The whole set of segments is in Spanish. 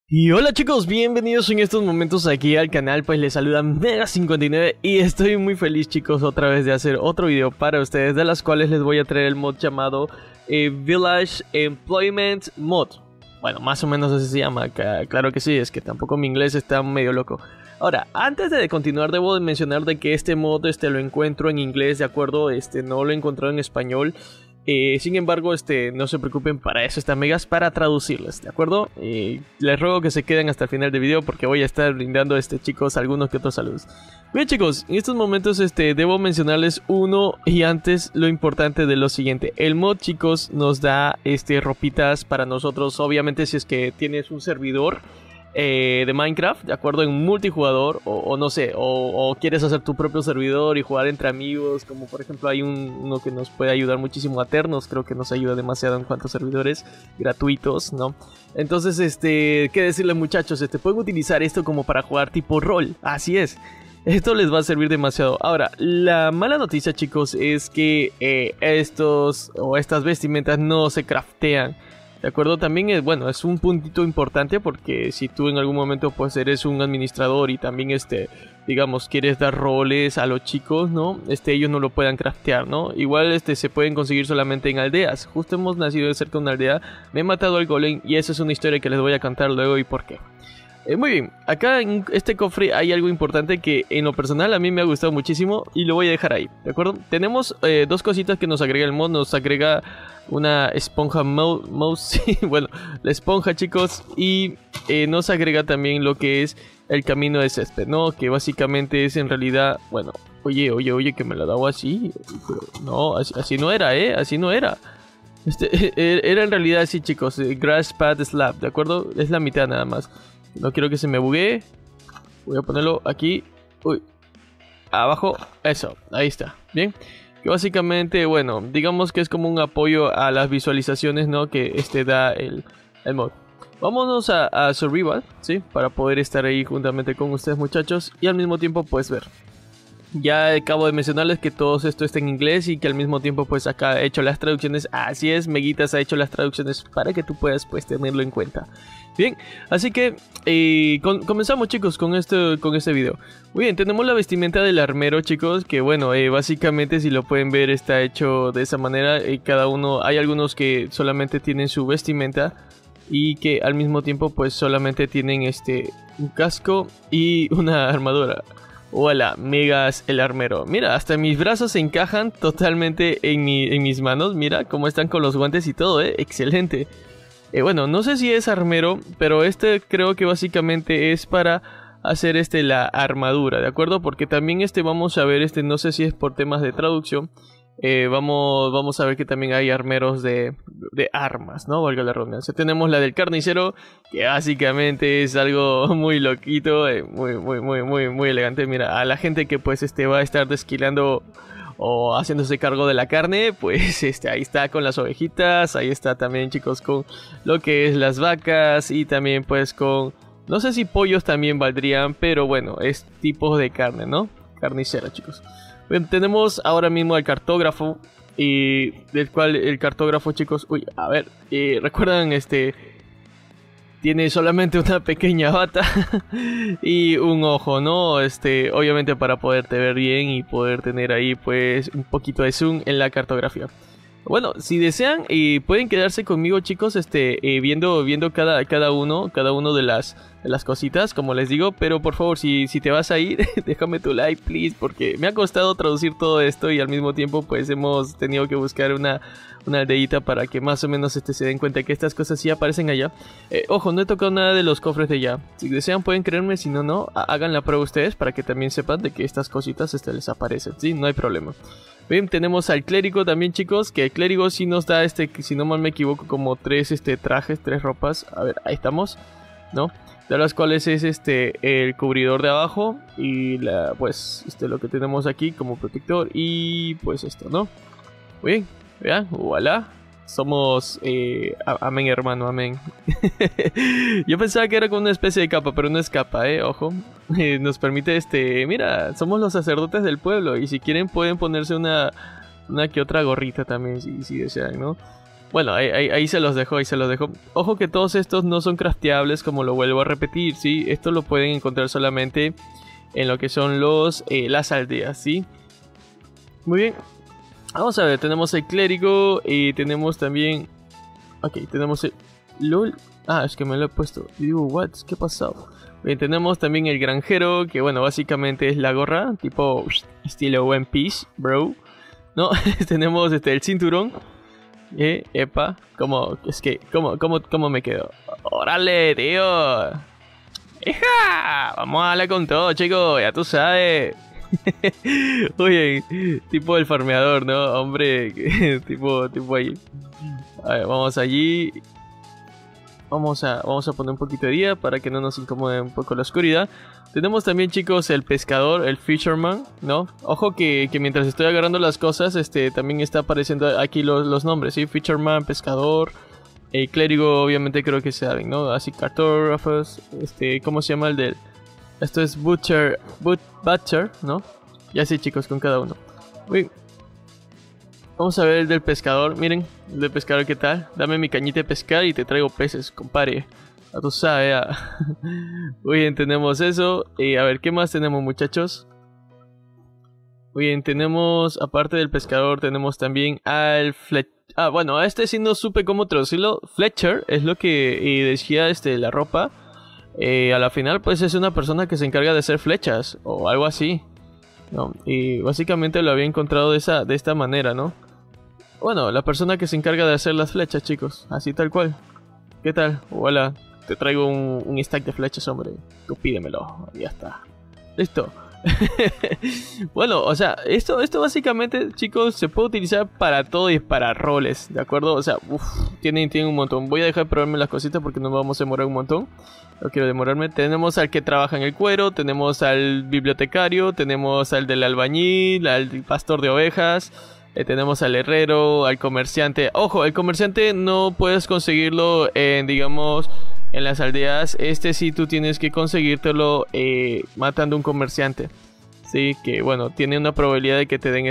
Y hola chicos, bienvenidos en estos momentos aquí al canal, pues les saluda Mega59 y estoy muy feliz chicos otra vez de hacer otro video para ustedes, de las cuales les voy a traer el mod llamado Village Employment Mod. Bueno, más o menos así se llama, claro que sí, es que tampoco mi inglés está medio loco. Ahora, antes de continuar debo de mencionar de que este mod lo encuentro en inglés, ¿de acuerdo? No lo he encontrado en español. Sin embargo, no se preocupen, para eso están Megas, para traducirles, ¿de acuerdo? Les ruego que se queden hasta el final del video porque voy a estar brindando chicos algunos que otros saludos. Bien chicos, en estos momentos debo mencionarles uno y antes lo importante de lo siguiente. El mod chicos nos da ropitas para nosotros, obviamente si es que tienes un servidor de Minecraft, de acuerdo, en multijugador o no sé, o quieres hacer tu propio servidor y jugar entre amigos, como por ejemplo hay uno que nos puede ayudar muchísimo, Aternos, creo que nos ayuda demasiado en cuanto a servidores gratuitos, ¿no? Entonces, ¿qué decirles muchachos? Pueden utilizar esto como para jugar tipo rol, así es. Esto les va a servir demasiado. Ahora, la mala noticia chicos es que estas vestimentas no se craftean. De acuerdo, también es un puntito importante porque si tú en algún momento pues eres un administrador y también digamos quieres dar roles a los chicos, ¿no? Ellos no lo puedan craftear, ¿no? Igual se pueden conseguir solamente en aldeas. Justo hemos nacido cerca de una aldea, me he matado al golem y esa es una historia que les voy a contar luego y por qué. Muy bien, acá en este cofre hay algo importante que en lo personal a mí me ha gustado muchísimo y lo voy a dejar ahí, ¿de acuerdo? Tenemos dos cositas que nos agrega el mod, nos agrega una esponja mouse, bueno, la esponja chicos, y nos agrega también lo que es el camino de césped, ¿no? Que básicamente es en realidad, bueno, oye, que me lo daba así, pero no, así no era, así no era. Era en realidad así chicos, grass pad slab, ¿de acuerdo? Es la mitad nada más. No quiero que se me buguee. Voy a ponerlo aquí. Uy. Abajo. Eso. Ahí está. Bien. Que básicamente, bueno, digamos que es como un apoyo a las visualizaciones, ¿no? Que da el mod. Vámonos a Survival, ¿sí? Para poder estar ahí juntamente con ustedes muchachos. Y al mismo tiempo, pues ver. Ya acabo de mencionarles que todo esto está en inglés y que al mismo tiempo pues acá he hecho las traducciones. Así es, Meguitas ha hecho las traducciones para que tú puedas pues tenerlo en cuenta. Bien, así que comenzamos chicos con este video. Muy bien, tenemos la vestimenta del armero chicos, que bueno, básicamente si lo pueden ver está hecho de esa manera. Cada uno, hay algunos que solamente tienen su vestimenta y que al mismo tiempo pues solamente tienen un casco y una armadura. Hola, Megas el armero. Mira, hasta mis brazos se encajan totalmente en mis manos. Mira cómo están con los guantes y todo, excelente. Bueno, no sé si es armero, pero creo que básicamente es para hacer la armadura, ¿de acuerdo? Porque también vamos a ver, no sé si es por temas de traducción. Vamos a ver que también hay armeros de armas, ¿no? Valga la redundancia. Tenemos la del carnicero, que básicamente es algo muy loquito, muy elegante. Mira, a la gente que pues va a estar desquilando o haciéndose cargo de la carne, pues ahí está con las ovejitas, ahí está también chicos con lo que es las vacas y también pues con, no sé si pollos también valdrían, pero bueno, es tipos de carne, ¿no? Carnicera chicos. Bien, tenemos ahora mismo al cartógrafo, y del cual el cartógrafo chicos, uy, a ver, recuerdan tiene solamente una pequeña bata y un ojo, ¿no? Obviamente para poderte ver bien y poder tener ahí pues un poquito de zoom en la cartografía. Bueno, si desean pueden quedarse conmigo chicos, viendo cada uno de las cositas, como les digo, pero por favor si te vas a ir, déjame tu like, please, porque me ha costado traducir todo esto y al mismo tiempo pues hemos tenido que buscar una aldeita para que más o menos se den cuenta que estas cosas sí aparecen allá. Ojo, no he tocado nada de los cofres de allá. Si desean pueden creerme, si no, no, hagan la prueba ustedes para que también sepan de que estas cositas les aparecen, ¿sí? No hay problema. Bien, tenemos al clérigo también chicos, que el clérigo sí nos da si no mal me equivoco, como tres trajes, tres ropas. A ver, ahí estamos, ¿no? De las cuales es el cubridor de abajo y pues lo que tenemos aquí como protector y pues esto, ¿no? Muy bien, vean, voilà. Somos amén hermano, amén. Yo pensaba que era como una especie de capa, pero no es capa, ojo. Nos permite mira, somos los sacerdotes del pueblo y si quieren pueden ponerse una que otra gorrita también si desean, ¿no? Bueno, ahí se los dejo, ahí se los dejo. Ojo que todos estos no son crafteables, como lo vuelvo a repetir, ¿sí? Esto lo pueden encontrar solamente en lo que son las aldeas, ¿sí? Muy bien. Vamos a ver, tenemos el clérigo y tenemos también... Ok, tenemos el... LOL. Ah, es que me lo he puesto. Digo, what? ¿Qué ha pasado? Bien, tenemos también el granjero, que bueno, básicamente es la gorra, tipo estilo One Piece, bro. ¿No? Tenemos el cinturón. Epa, ¿cómo me quedo? ¡Órale, tío! ¡Hija! Vamos a darle con todo, chicos, ya tú sabes. Oye, tipo el farmeador, ¿no? Hombre, tipo ahí. A ver, vamos allí. Vamos a poner un poquito de día para que no nos incomode un poco la oscuridad. Tenemos también, chicos, el pescador, el fisherman, ¿no? Ojo que mientras estoy agarrando las cosas, también está apareciendo aquí los nombres, ¿sí? Fisherman, pescador, el clérigo, obviamente creo que saben, ¿no? Así, cartógrafos, ¿cómo se llama el del...? Esto es butcher, ¿no? Y así, chicos, con cada uno. Uy. Vamos a ver el del pescador, miren, el del pescador, ¿qué tal? Dame mi cañita de pescar y te traigo peces, compadre. Ya tú sabes, ya. Muy bien, tenemos eso. A ver, ¿qué más tenemos, muchachos? Muy bien, tenemos, aparte del pescador, tenemos también al Fletcher. Ah, bueno, a sí no supe cómo traducirlo. Fletcher es lo que decía la ropa. A la final, pues es una persona que se encarga de hacer flechas o algo así, ¿no? Y básicamente lo había encontrado de esta manera, ¿no? Bueno, la persona que se encarga de hacer las flechas, chicos. Así tal cual. ¿Qué tal? Hola, te traigo un stack de flechas, hombre. Tú pídemelo. Ya está. Listo. Bueno, o sea, esto básicamente, chicos, se puede utilizar para todo y para roles, ¿de acuerdo? O sea, tienen un montón. Voy a dejar de probarme las cositas porque nos vamos a demorar un montón. No quiero demorarme. Tenemos al que trabaja en el cuero, tenemos al bibliotecario, tenemos al del albañil, al pastor de ovejas, tenemos al herrero, al comerciante. Ojo, el comerciante no puedes conseguirlo digamos, en las aldeas. Sí tú tienes que conseguírtelo matando un comerciante. Sí, que bueno, tiene una probabilidad de que te den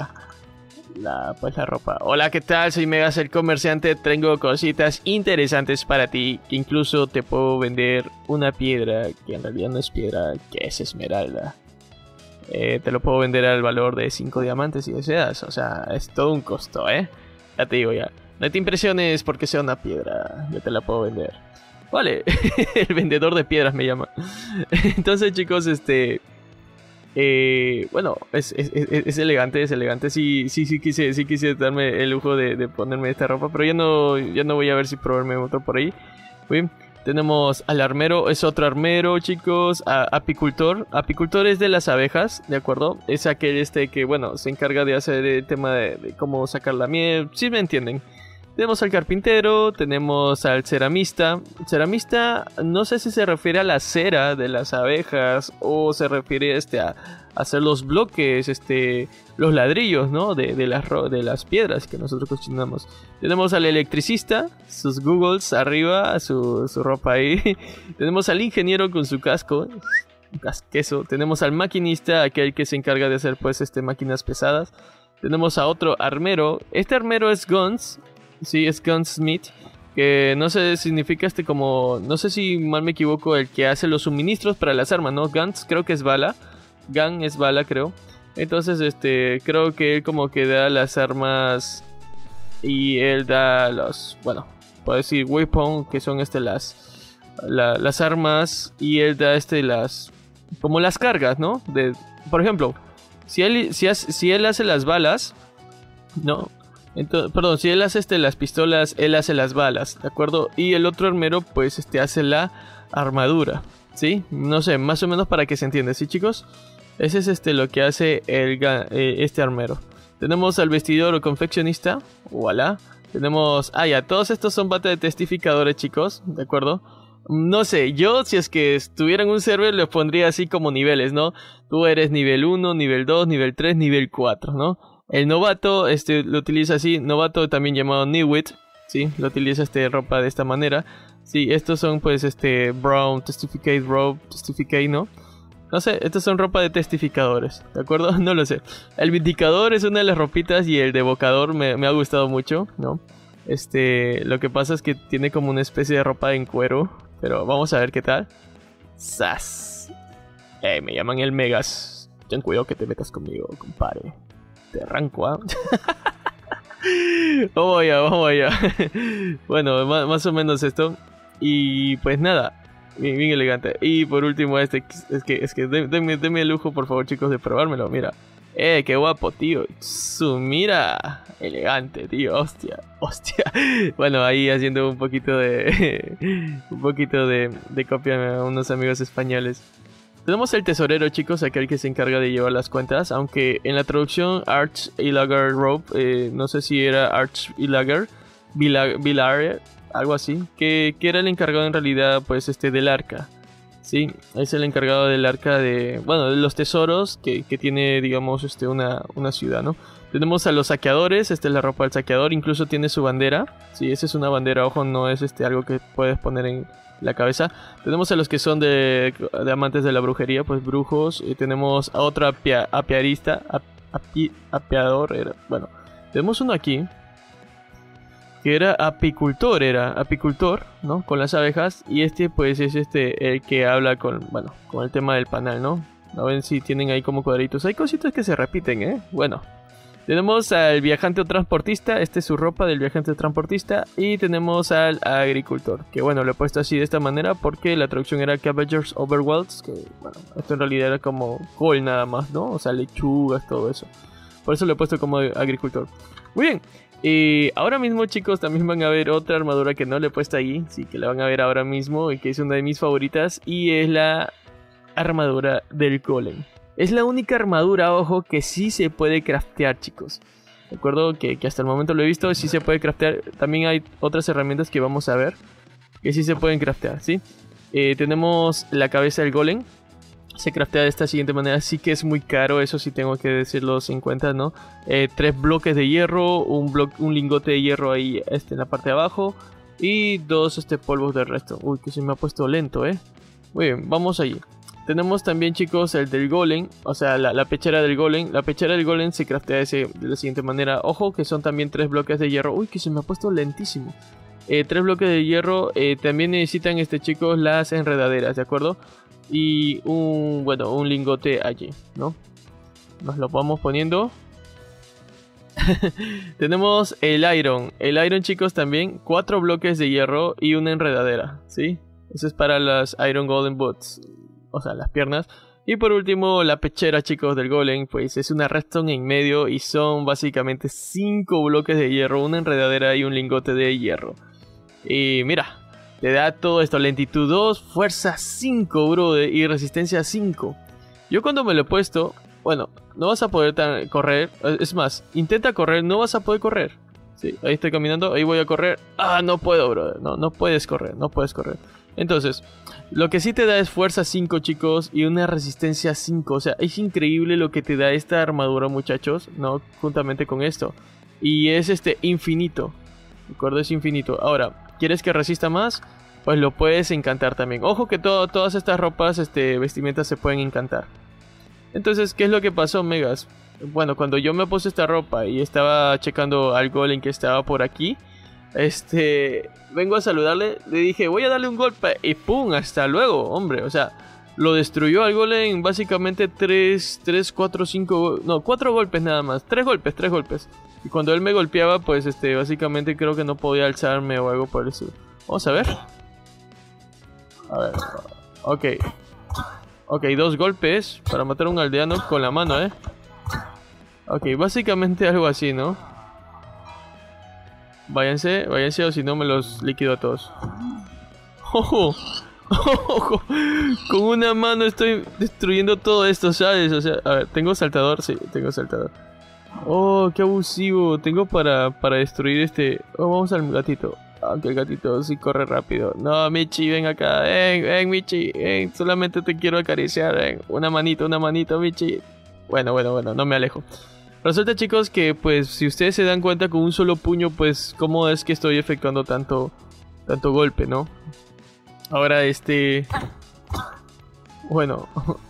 pues la ropa. Hola, ¿qué tal? Soy Megas el comerciante. Tengo cositas interesantes para ti. Que incluso te puedo vender una piedra que en realidad no es piedra, que es esmeralda. Te lo puedo vender al valor de 5 diamantes si deseas. O sea, es todo un costo, ¿eh? Ya te digo ya. No te impresiones porque sea una piedra. Yo te la puedo vender. Vale, el vendedor de piedras me llama. Entonces, chicos, bueno, es elegante, es elegante. Sí quise darme el lujo de ponerme esta ropa, pero ya no voy a ver si probarme otro por ahí. Bien. Tenemos al armero, es otro armero, chicos. Apicultor. Apicultor es de las abejas, ¿de acuerdo? Es aquel que, bueno, se encarga de hacer el tema de cómo sacar la miel. ¿Sí me entienden? Tenemos al carpintero, tenemos al ceramista. Ceramista, no sé si se refiere a la cera de las abejas o se refiere a hacer los bloques, los ladrillos, ¿no? De las piedras que nosotros cocinamos. Tenemos al electricista, sus googles arriba, su ropa ahí. Tenemos al ingeniero con su casco, un casqueso. Tenemos al maquinista, aquel que se encarga de hacer pues máquinas pesadas. Tenemos a otro armero. Este armero es Guns. Sí, es Gunsmith, que no sé, significa como, no sé si mal me equivoco, el que hace los suministros para las armas, ¿no? Guns creo que es bala, Gun es bala, creo. Entonces, creo que él como que da las armas y él da los, bueno, puedo decir weapon, que son las armas, y él da como las cargas, ¿no? Por ejemplo, si él hace las balas, ¿no? Entonces, perdón, si él hace las pistolas, él hace las balas, ¿de acuerdo? Y el otro armero, pues, hace la armadura, ¿sí? No sé, más o menos para que se entienda, ¿sí, chicos? Ese es lo que hace este armero. Tenemos al vestidor o confeccionista, voilà. Tenemos, todos estos son bata de testificadores, chicos, ¿de acuerdo? No sé, yo si es que estuviera en un server les pondría así como niveles, ¿no? Tú eres nivel 1, nivel 2, nivel 3, nivel 4, ¿no? El novato, lo utiliza así, novato también llamado Newit, ¿sí? Lo utiliza ropa de esta manera. Sí, estos son pues Brown, Testificate, Robe, Testificate, ¿no? No sé, estos son ropa de testificadores, ¿de acuerdo? No lo sé. El vindicador es una de las ropitas y el devocador me ha gustado mucho, ¿no? Lo que pasa es que tiene como una especie de ropa en cuero. Pero vamos a ver qué tal. ¡Sas! Me llaman el Megas. Ten cuidado que te metas conmigo, compadre. Te arranco, ¿ah? Vamos allá, vamos allá. Bueno, más o menos esto. Y pues nada, bien elegante. Y por último es que denme el lujo, por favor, chicos, de probármelo. Mira. Qué guapo, tío. Mira. Elegante, tío. Hostia. Bueno, ahí haciendo un poquito de... un poquito de copia a unos amigos españoles. Tenemos el tesorero, chicos, aquel que se encarga de llevar las cuentas. Aunque en la traducción Arch Ilagar Rope, no sé si era Arch Ilagar, Vilar, algo así. Que era el encargado en realidad, pues, del arca. Sí, es el encargado del arca de... Bueno, de los tesoros que tiene, digamos, una ciudad, ¿no? Tenemos a los saqueadores, esta es la ropa del saqueador, incluso tiene su bandera. Sí, esa es una bandera, ojo, no es algo que puedes poner en la cabeza. Tenemos a los que son de amantes de la brujería, pues brujos. Y tenemos a otro apiarista, apiador, bueno. Tenemos uno aquí, que era apicultor, ¿no? Con las abejas. Y pues es el que habla con el tema del panal, ¿no? A ver si tienen ahí como cuadritos. Hay cositas que se repiten, ¿eh? Bueno. Tenemos al viajante o transportista, esta es su ropa del viajante o transportista. Y tenemos al agricultor, que bueno, lo he puesto así de esta manera porque la traducción era Cabbager's Overwhelms, que bueno, esto en realidad era como col nada más, ¿no? O sea, lechugas, todo eso. Por eso lo he puesto como agricultor. Muy bien. Y ahora mismo, chicos, también van a ver otra armadura que no le he puesto ahí, sí, que la van a ver ahora mismo y que es una de mis favoritas, y es la armadura del golem. Es la única armadura, ojo, que sí se puede craftear, chicos. Recuerdo que hasta el momento lo he visto, sí se puede craftear. También hay otras herramientas que vamos a ver que sí se pueden craftear, ¿sí? Tenemos la cabeza del golem. Se craftea de esta siguiente manera. Sí que es muy caro, eso sí tengo que decirlo en cuenta, ¿no? 3 bloques de hierro, un lingote de hierro ahí en la parte de abajo. Y 2 polvos de resto. Uy, que se me ha puesto lento, ¿eh? Muy bien, vamos allí. Tenemos también, chicos, el del golem, o sea, la pechera del golem. La pechera del golem se craftea de la siguiente manera. Ojo, que son también 3 bloques de hierro. Uy, que se me ha puesto lentísimo. 3 bloques de hierro. También necesitan, chicos, las enredaderas, ¿de acuerdo? Y un lingote allí, ¿no? Nos lo vamos poniendo. Tenemos el iron. El iron, chicos, también 4 bloques de hierro y una enredadera, ¿sí? Eso es para las Iron Golem Boots, o sea, las piernas. Y por último, la pechera, chicos, del golem, pues es una redstone en medio y son básicamente 5 bloques de hierro, una enredadera y un lingote de hierro. Y mira, te da todo esto: lentitud 2, fuerza 5, bro, y resistencia 5. Yo cuando me lo he puesto, bueno, no vas a poder correr. Es más, intenta correr, no vas a poder correr. Sí, ahí estoy caminando, ahí voy a correr. Ah, no puedo, bro, no puedes correr, no puedes correr. Entonces, lo que sí te da es fuerza 5, chicos, y una resistencia 5. O sea, es increíble lo que te da esta armadura, muchachos, ¿no? Juntamente con esto. Y es infinito. ¿Recuerdo? Es infinito. Ahora, ¿quieres que resista más? Pues lo puedes encantar también. Ojo que todas estas ropas, vestimentas se pueden encantar. Entonces, ¿qué es lo que pasó, Megas? Bueno, cuando yo me puse esta ropa y estaba checando al golem que estaba por aquí, vengo a saludarle, le dije, voy a darle un golpe y ¡pum! Hasta luego, hombre. O sea, lo destruyó al golem básicamente 4 golpes nada más. 3 golpes. Y cuando él me golpeaba, pues básicamente creo que no podía alzarme o algo por eso. Vamos a ver. A ver. Ok, 2 golpes para matar a un aldeano con la mano, Ok, básicamente algo así, ¿no? Váyanse o si no me los liquido a todos. ¡Ojo! ¡Ojo! Con una mano estoy destruyendo todo esto, ¿sabes? O sea, a ver, ¿tengo saltador? Sí, tengo saltador. ¡Oh, qué abusivo! Tengo para destruir Oh, vamos al gatito. Aunque el gatito sí corre rápido. No, Michi, ven acá. Ven, Michi. Solamente te quiero acariciar. Ven. Una manito, Michi. Bueno, no me alejo. Resulta, chicos, que pues si ustedes se dan cuenta con un solo puño, pues cómo es que estoy efectuando tanto golpe, ¿no? Ahora bueno.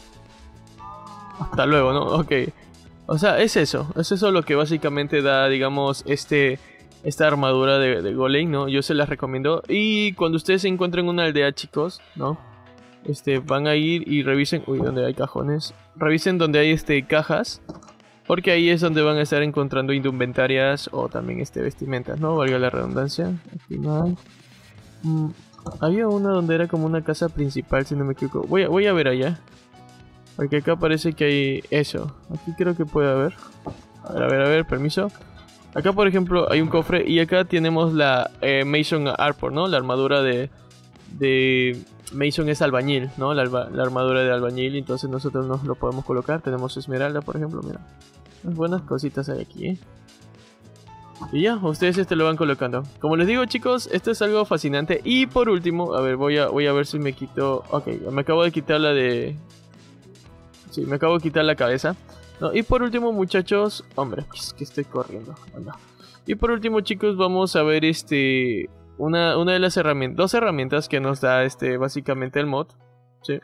Hasta luego, ¿no? Ok. O sea, es eso lo que básicamente da, digamos, esta armadura de golem, ¿no? Yo se las recomiendo. Y cuando ustedes se encuentren en una aldea, chicos, ¿no? Van a ir y revisen... Uy, donde hay cajones. Revisen donde hay cajas. Porque ahí es donde van a estar encontrando indumentarias o también vestimentas, ¿no? Valga la redundancia. Al final... había una donde era como una casa principal, si no me equivoco. Voy a ver allá. Porque acá parece que hay eso. Aquí creo que puede haber. A ver, permiso. Acá por ejemplo hay un cofre y acá tenemos la Mason Armor, ¿no? La armadura de Mason es albañil, ¿no? La armadura de albañil, entonces nosotros nos lo podemos colocar. Tenemos esmeralda, por ejemplo, mira. Unas buenas cositas hay aquí, ¿eh? Y ya, ustedes lo van colocando. Como les digo, chicos, esto es algo fascinante. Y por último, a ver, voy a ver si me quito... Ok, me acabo de quitar la de... Sí, me acabo de quitar la cabeza. No, y por último, muchachos... Hombre, es que estoy corriendo. Bueno. Y por último, chicos, vamos a ver una de las herramientas... Dos herramientas que nos da básicamente el mod. Sí.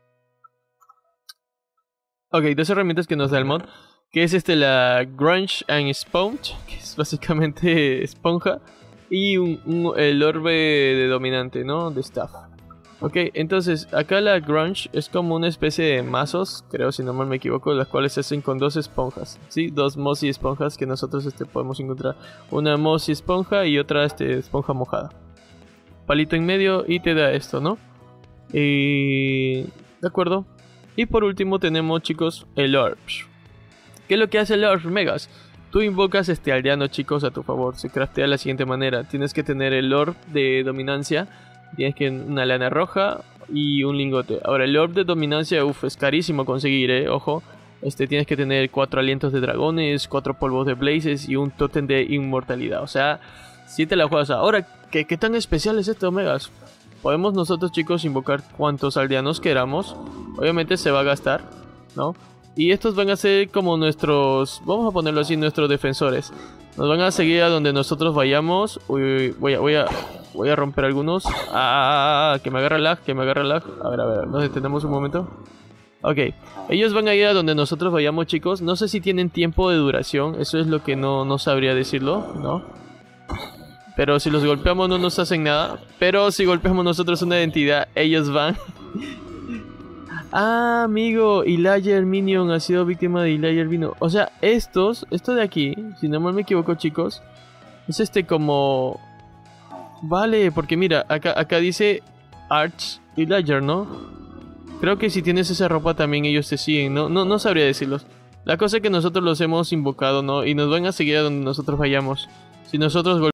Ok, dos herramientas que nos da el mod. Que es la Grunge and Sponge, que es básicamente esponja, y el orbe de dominante, ¿no? De staff. Ok, entonces acá la Grunge es como una especie de mazos, creo si no mal me equivoco, las cuales se hacen con dos esponjas, ¿sí? Dos mossy esponjas que nosotros podemos encontrar. Una mossy esponja y otra esponja mojada. Palito en medio y te da esto, ¿no? De acuerdo. Y por último tenemos, chicos, el Orb. ¿Qué es lo que hace el Orb, Megas? Tú invocas aldeano, chicos, a tu favor. Se craftea de la siguiente manera. Tienes que tener el Orb de dominancia. Tienes que una lana roja y un lingote. Ahora, el Orb de dominancia, es carísimo conseguir, ojo. Tienes que tener 4 alientos de dragones, 4 polvos de blazes y un tótem de inmortalidad. O sea, si te la juegas. Ahora, ¿qué tan especial es esto, Megas? Podemos nosotros, chicos, invocar cuantos aldeanos queramos. Obviamente se va a gastar, ¿no? Y estos van a ser como nuestros, vamos a ponerlo así, nuestros defensores. Nos van a seguir a donde nosotros vayamos. Uy, voy a romper algunos. Que me agarra lag, A ver, nos detenemos un momento. Ok, ellos van a ir a donde nosotros vayamos, chicos. No sé si tienen tiempo de duración. Eso es lo que no sabría decirlo, ¿no? Pero si los golpeamos no nos hacen nada. Pero si golpeamos nosotros una identidad, ellos van... Ah, amigo, Elijah Minion ha sido víctima de Elijah Minion. O sea, esto de aquí, si no mal me equivoco, chicos, es como... Vale, porque mira, acá dice Arch Elijah, ¿no? Creo que si tienes esa ropa también ellos te siguen, no sabría decirlos. La cosa es que nosotros los hemos invocado, ¿no? Y nos van a seguir a donde nosotros vayamos. Si nosotros